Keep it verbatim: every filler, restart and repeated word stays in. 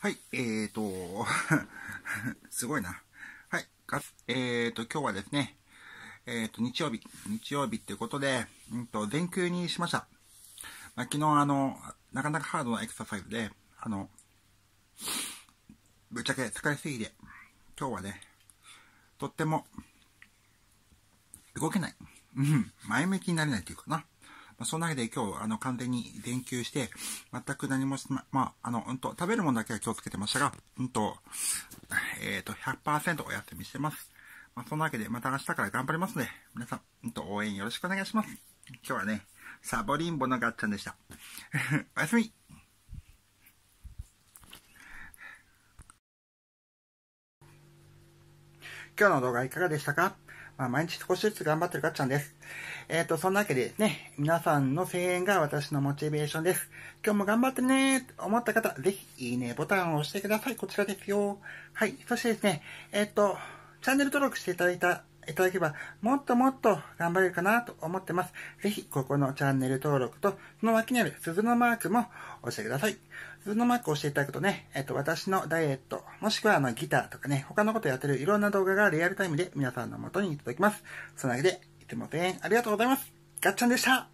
はい、えーと、すごいな。はい、えーと、今日はですね、えーと、日曜日、日曜日っていうことで、うんと、全休にしました。まあ、昨日あの、なかなかハードなエクササイズで、あの、ぶっちゃけ疲れすぎて、今日はね、とっても、動けない。うん、前向きになれないっていうかな。まあ、そんなわけで今日、あの、完全に全休して、全く何もしま、まあ、あの、うんと、食べるものだけは気をつけてましたが、うんと、えっと、ひゃくパーセント お休みしてます。まあ、そんなわけで、また明日から頑張りますので、皆さん、うんと、応援よろしくお願いします。今日はね、サボリンボのガッチャンでした。おやすみ。今日の動画いかがでしたか？まあ、毎日少しずつ頑張ってるガッチャンです。えっと、そんなわけでですね、皆さんの声援が私のモチベーションです。今日も頑張ってねーと思った方、ぜひ、いいねボタンを押してください。こちらですよ。はい。そしてですね、えっと、チャンネル登録していただいた、いただければ、もっともっと頑張れるかなと思ってます。ぜひ、ここのチャンネル登録と、その脇にある鈴のマークも押してください。鈴のマークを押していただくとね、えっと、私のダイエット、もしくはあのギターとかね、他のことやってるいろんな動画がリアルタイムで皆さんの元に届きます。そのわけで、いつも応援ありがとうございます。ガッチャンでした。